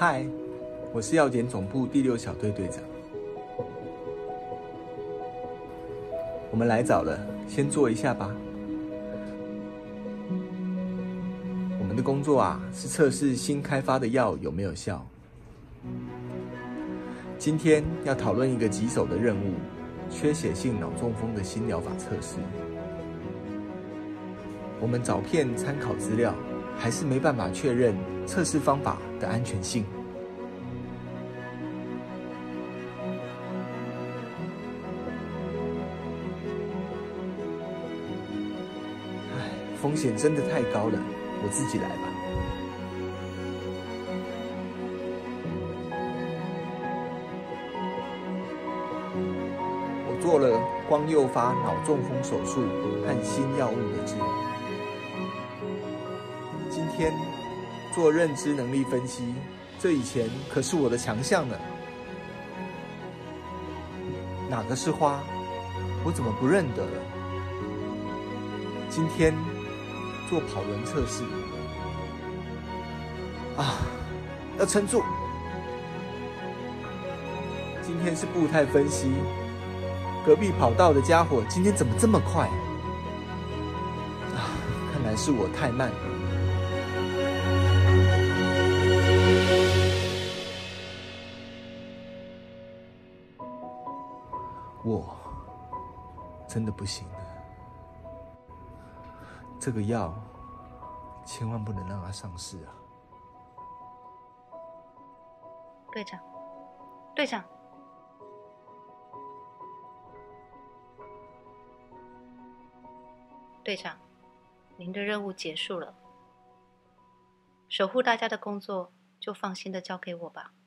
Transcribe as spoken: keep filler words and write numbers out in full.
嗨，我是药检总部第六小队队长。我们来早了，先坐一下吧。我们的工作啊，是测试新开发的药有没有效。今天要讨论一个棘手的任务——缺血性脑中风的新疗法测试。我们找遍参考资料，还是没办法确认测试方法的安全性。唉，风险真的太高了，我自己来吧。我做了光诱发脑中风手术和新药物的治疗。今天做认知能力分析，这以前可是我的强项呢。哪个是花？我怎么不认得了？今天做跑轮测试，啊，要撑住！今天是步态分析，隔壁跑道的家伙今天怎么这么快？啊，看来是我太慢了。我真的不行了，这个药千万不能让它上市啊！ 队长，队长，队长，您的任务结束了，守护大家的工作就放心的交给我吧。